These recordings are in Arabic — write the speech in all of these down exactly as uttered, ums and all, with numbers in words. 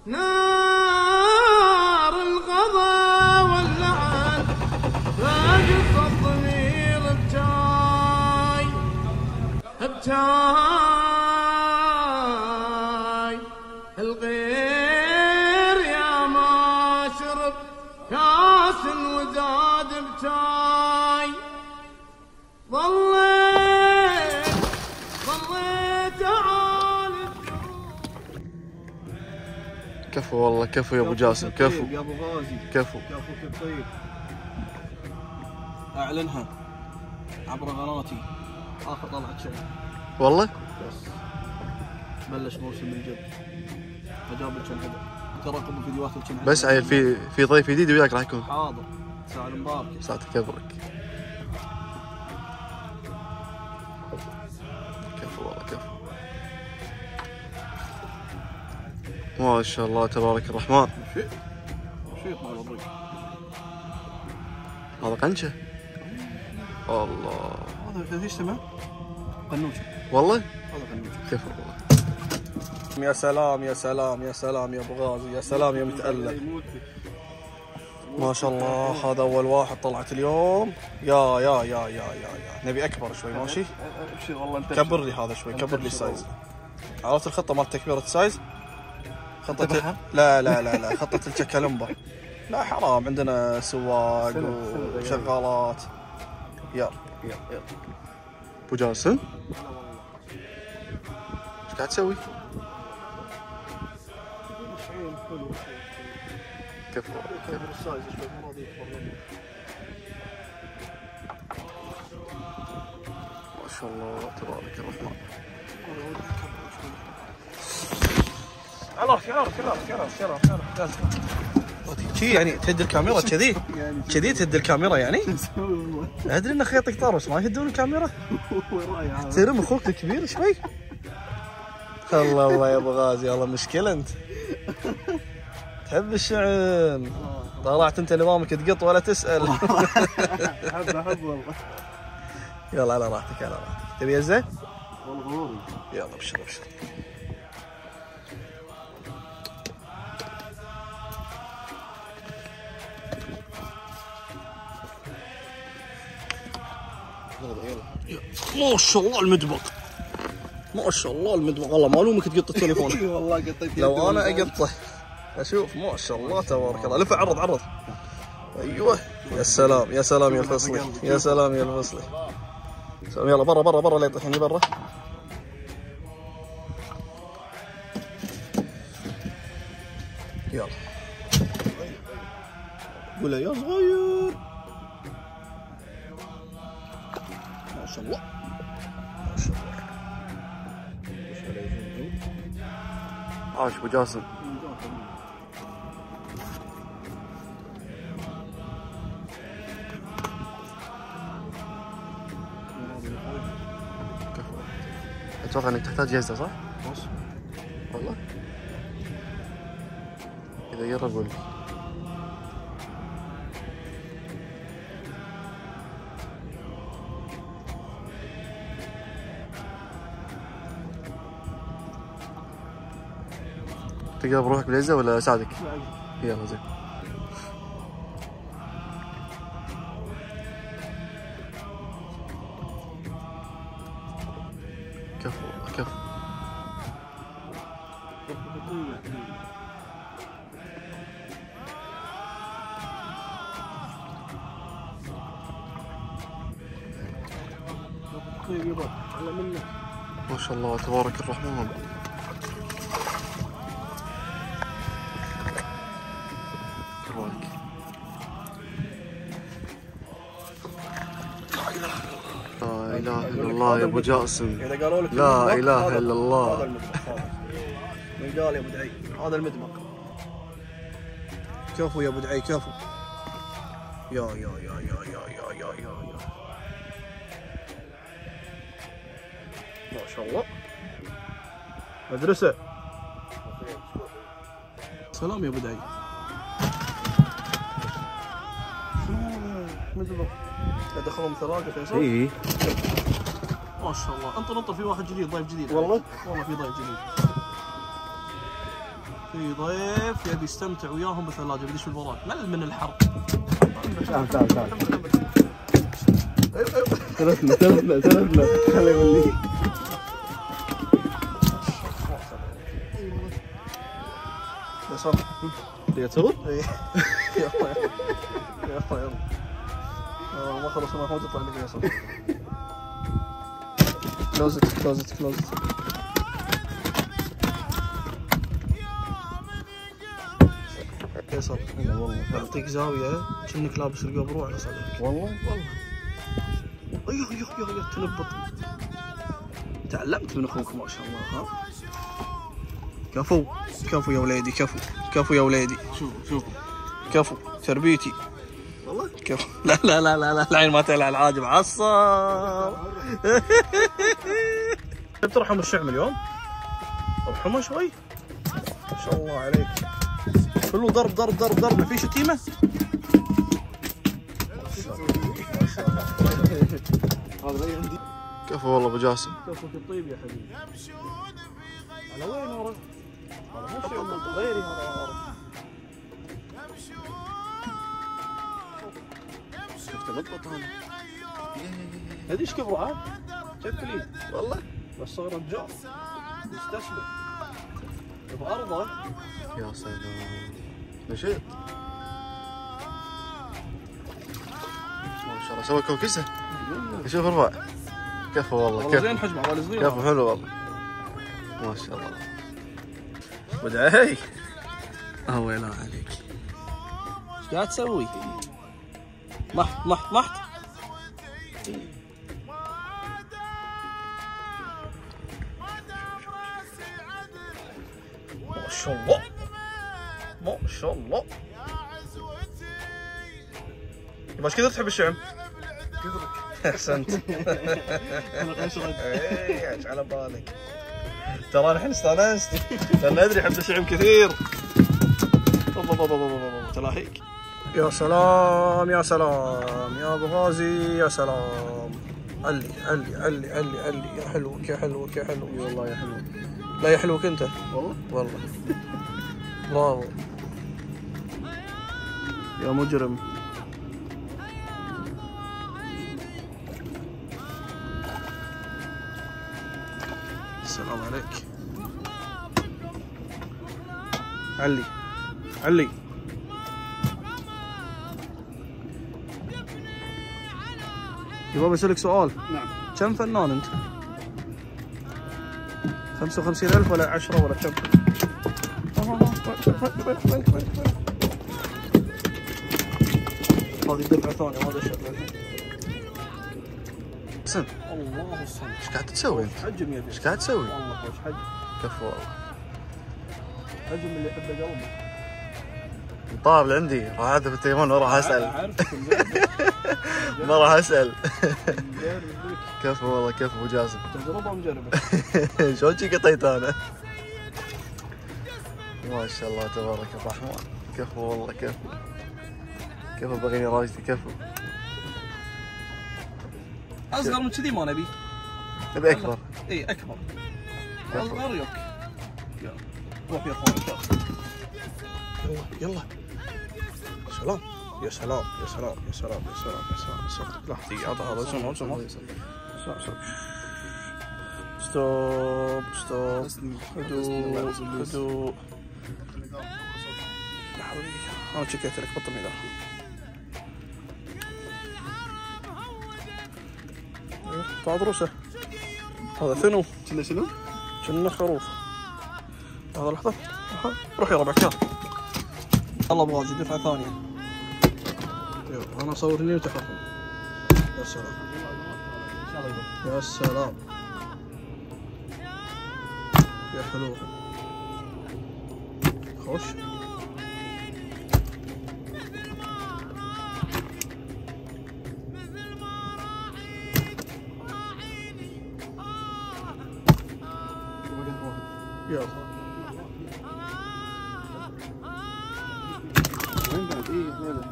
نار الغضا واللعن فاجس الضمير بجاي بجاي الغير يا ما شرب كاس وزاد بجاي ظليت ظليت عالي. كفو والله كفو يا ابو جاسم كفو يا ابو غازي كفو كفو كطيب. اعلنها عبر قناتي اخر طلعت شيء والله. بس بلش موسم من جد اجاب لك هذا تراقبوا فيديوهات لك بس عيل في في ضيف جديد وياك راح يكون. حاضر ساعة المبارك ساعتك يبرك. كفو والله كفو ما شاء الله تبارك الرحمن. شيء شيء مال الريق هذا قنشه الله. هذا ايش اسمه؟ قنوشه والله هذا قنوشه. كفو والله. يا سلام يا سلام يا سلام يا ابو غازي يا سلام يا متألق ما شاء الله. هذا اول واحد طلعت اليوم. يا يا يا يا يا يا نبي اكبر شوي ماشي. ابشر والله انت كبر لي هذا شوي كبر لي السايز. عرفت الخطه مالت تكبيره السايز؟ خطه لا لا لا لا خطه الشكلمبه. لا حرام عندنا سواق وشغالات. يلا يلا يلا ابو جاسم ايش قاعد تسوي؟ كفو كبر السايز شوي مو راضي يكبر مني. ما شاء الله تبارك الرحمن. عرفت عرفت عرفت عرفت عرفت عرفت شي يعني تهد الكاميرا كذي كذي تهد الكاميرا يعني. ادري ان خيطك طار بس ما يهدون الكاميرا. ترم اخوك الكبير شوي. الله الله يا ابو غازي والله مشكله انت تحب الشعن. طلعت انت نظامك تقط ولا تسال. احب احب والله. يلا على راحتك على راحتك. تبي يزه؟ والله غوري. يلا ابشر ابشر. ما شاء الله المدبق ما شاء الله المدبق. والله ما الومك تقط التليفون. والله قطيت لو انا اقطه اشوف. ما شاء الله تبارك الله. لف عرض عرض. ايوه يا سلام يا سلام يا الفصلي يا سلام يا الفصلي. يلا برا برا برا لا يطيحني برا. يلا قول يا صغير. ما شاء الله ما شاء الله. عاش ابو جاسم. اتوقع انك تحتاج جهزه صح؟ بص والله اذا يقرب قول لي. تقدر بروحك بالعزة ولا اساعدك؟ يلا زين. كفو كفو. ما شاء الله تبارك الرحمن. كفوك. لا اله الا الله يا ابو جاسم. اذا قالوا لك لا اله الا الله. هذا المدمق. من قال يا ابو دعي هذا المدمق. كفو يا ابو دعي كفو. يا يا يا يا يا يا يا يا يا ما شاء الله. مدرسة. سلام يا ابو دعي. مدمق. ادخلهم ثلاثة فيصل؟ اي ما شاء الله. انطر انطر في واحد جديد ضيف جديد. والله؟ والله في ضيف جديد. في ضيف يبي يستمتع وياهم بالثلاجه بيدش بالبراد مل من الحر. تعال تعال تعال تلفنا تلفنا تلفنا خلي يولي يا صاحبي تبي تصور؟ اي يلا يلا يلا ما خلص ما حاول تطلع لك يا صاحبي. كلوز ات كلوز ات كلوز ات. فيصل والله يعطيك زاويه كأنك لابس القبرو على صدرك. والله والله ايوه ايوه ايوه ايوه تنبط. تعلمت من اخوك ما شاء الله. ها كفو كفو يا وليدي كفو كفو يا وليدي. شوفوا شوفوا كفو تربيتي والله كفو. لا لا لا لا لا العين ما تلعب العاجب عصر. ترحم الشعم اليوم ارحمه شوي ما شاء الله عليك. كله ضرب ضرب ضرب ضرب ما في شتيمه. هذا اللي عندي. كفو والله ابو جاسم. كفوك الطيب يا حبيبي. على وين ورا؟ على مو شيء غيري هذا ورا. شفت نطط انا. هذه ايش كبره عاد؟ شكل ايد والله بس صار رجال مستسلم بأرضه. يا سلام نشيط ما شاء الله سوى كوكسه. شوف ارفع. كفو والله والله كفو زين حجم عبالي صغير. كفو حلو والله ما شاء الله. ودعي الله يلا عليك. ايش قاعد تسوي؟ محت محت محت. ما شاء الله ما شاء الله. باش كثر تحب الشعم؟ احسنت. انا قشرت. اي ايش على بالك؟ ترى الحين استانست لان ادري احب الشعم كثير. تلاهيك. يا سلام يا سلام يا ابو غازي يا سلام. علي علي علي علي علي يا حلوك يا حلوك يا حلوك. والله يا حلو. لا يا حلوك انت والله والله. برافو يا مجرم. السلام عليك. علي علي. يبغى بسألك سؤال. نعم. كم فنان انت؟ خمسة وخمسين ألف ولا عشرة ولا كم؟ هذه دفعة ثانية ما دشت الحين. حسن الله السلام. ايش قاعد تسوي انت؟ حجم يبي. ايش قاعد تسوي؟ والله خوش حجم. كفو والله. حجم اللي يحبه قلبي. طاب لعندي راح اعرف التليفون ما راح اسال. اعرفك ما راح اسال. مجرب. كفو والله كفو ابو جاسم. تجربة مجربة. شلون شي قطيت انا؟ ما شاء الله تبارك الرحمن. كفو والله كفو. كفو بغيني راجلي كفو. اصغر من كذي ما نبي. نبي اكبر. اي اكبر. كفو. اصغر يوك. يلا روح يا اخوان. يلا يلا. سلام يا سلام يا سلام يا سلام يا سلام يا سلام يا سلام. لحظة هذا هذا سمع سمع. ستوب ستوب. هدوء هدوء. انا شكيت لك بطل ميدان. طلع ضروسه. هذا ثنو. كنا شنو؟ كنا خروف. هذا لحظة. روح يا ربع كار. الله بغاجي دفعة ثانية. يلا انا اصور هني وتحركون. يا سلام. يا سلام. يا حلو. خوش. يلا. وين بعد؟ ايه هذا.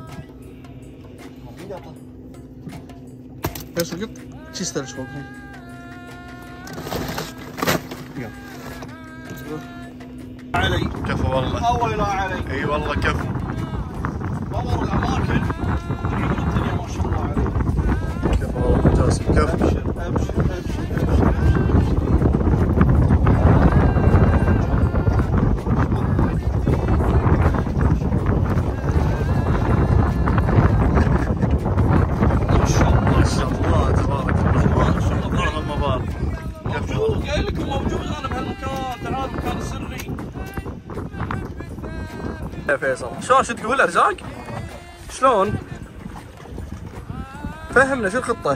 بس قط شي استلج فوقهم. يلا. علي كفو والله. الله لا علي. اي والله كفو. ممر الاماكن عمر الدنيا ما شاء الله عليك. كفو والله جاسم كفو. ابشر ابشر ابشر. قايل لكم موجود انا بهالمكان. تعالوا مكان سري. يا فيصل شلون شو تقول ارزاق؟ شلون؟ فهمنا شو الخطة؟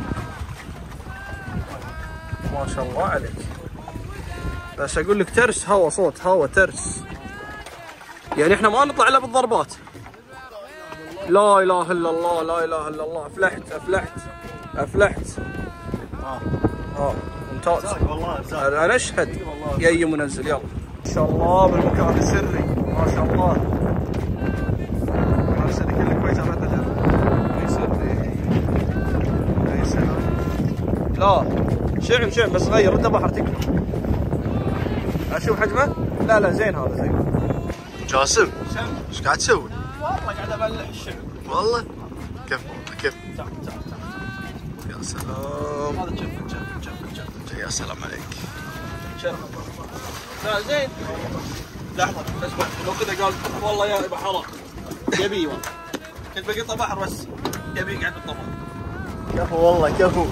ما شاء الله عليك. بس اقول لك ترس هوا صوت هوا ترس. يعني احنا ما نطلع الا بالضربات. لا اله الا الله لا اله الا الله. افلحت افلحت افلحت. اه اه ممتاز والله. انا اشهد يا منزل. يلا ان شاء الله بالمكان السري. ما شاء الله. المكان السري كله كويس. ابدا اي سري اي سلام. لا شعم شعم بس غير انت بحر تكفى. اشوف حجمه. لا لا زين هذا زين. جاسم ايش قاعد تسوي؟ والله قاعد ابلح الشعب. والله كفو كفو. تعال تعال تعال. يا سلام. هذا شوف شوف شوف شوف. يا سلام عليك. شوف. لا زين. لحظة اسمع لو كذا قال والله يا بحر يبي والله. كنت بقطع بحر بس يبي يقعد بالطبق. كفو والله كفو.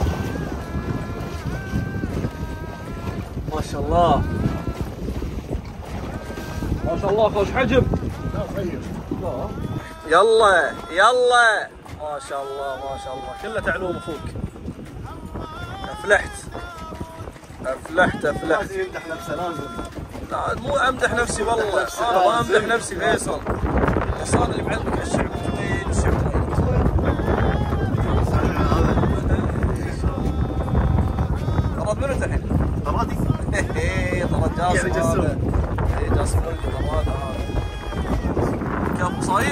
ما شاء الله ما شاء الله خوش حجم. يلا يلا ما شاء الله ما شاء الله كله تعلوم اخوك. افلحت افلحت افلحت. لازم يمدح نفسه لازم. لا مو امدح نفسي والله. انا ما امدح نفسي فيصل. بس انا اللي بعلمك الشعب طويل الشعب طويل. طرد منو الحين؟ طرادي. ايه طرد جاسم. جاسم. ايه جاسم طراد هذا. كم صايد؟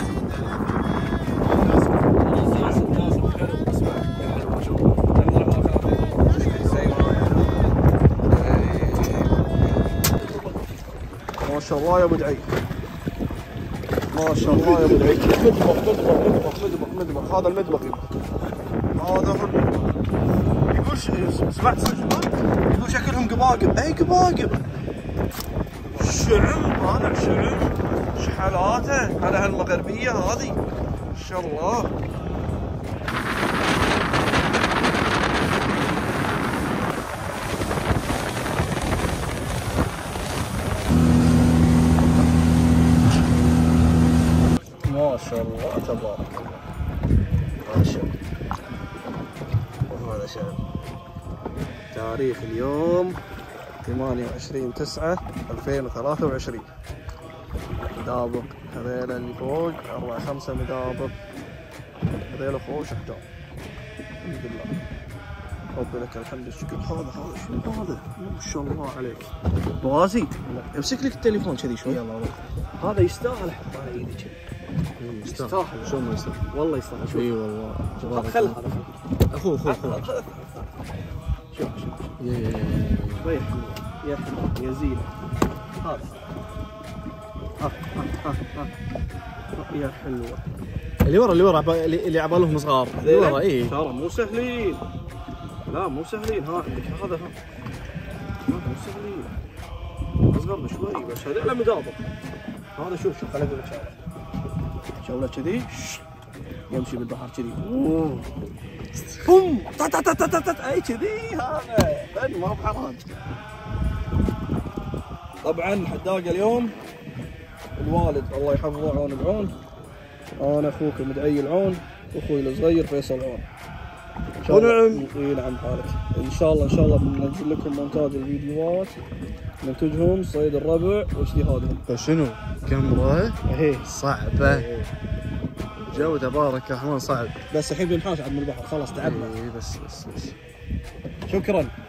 ما شاء الله يا ابو دعي. ما شاء الله يا ابو دعي. مدبخ مدبخ مدبخ مدبخ مدبخ. هذا المدبخ هذا هو المدبخ. يقول ش... سمعت يقول شكلهم قباقب. اي قباقب. شعم هذا شعم. شحالاته على هالمغربيه هذه ما شاء الله. ما شاء الله تبارك الله. ما شاء الله. وهذا شاب. تاريخ اليوم ثمانية وعشرين تسعة ألفين وثلاثة وعشرين. مدابق هذيل اللي فوق أربعة خمسة مدابق. هذيل فوق شحدان. الحمد لله. رب لك الحمد الشكر. هذا هذا شنو هذا؟ ما شاء الله عليك. بوازي امسك لك التليفون كذي شوي. يلا هذا يستاهل احطه على ايدي كذي. يستاهل. شو ما يستاهل؟ والله يستاهل. شوف اي والله. خل هذا اخوه اخوه اخوه. شوف شوف يا شوي حلو يا حلو يا زين. هذا ها ها ها يا حلوه. اللي ورا اللي ورا اللي عبالهم صغار. اللي ورا اي. ترى مو سهلين. لا مو سهلين. ها عندك هذا ها. مو سهلين. اصغر بشوي بس هذول مدابق. هذا شوف شوف خليني اقول لك شغله. شغله كذي يمشي بالبحر كذي. اوه بوم تا تا تا تا تا اي كذي. هذا ما هو بحرام. طبعا حداقه اليوم الوالد الله يحفظه عون بعون. انا اخوك مدعي العون واخوي الصغير فيصل العون. ونعم. اي نعم حالك. ان شاء الله ان شاء الله بننزل لكم مونتاج الفيديوهات منتجهم صيد الربع واجتهادهم. شنو؟ كاميرا ايه صعبة. جو تبارك الرحمن صعب. بس الحين بنحاش عند البحر خلاص تعبنا. اي بس بس بس شكرا.